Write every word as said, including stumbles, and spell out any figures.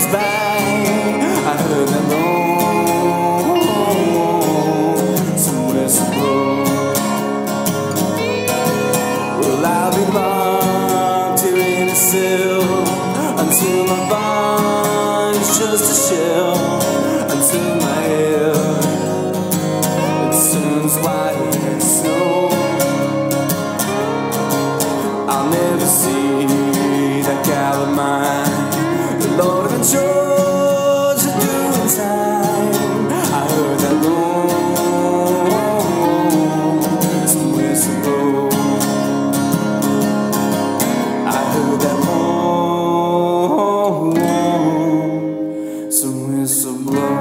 bang. I heard that lonesome whistle blow. Well, I'll be locked here in a cell until my body's just a shell, until my hair it turns white as snow. I'll never see that gal of mine, the Lord of the Georgia doing time. I heard that lonesome whistle blow. I heard that lonesome whistle blow.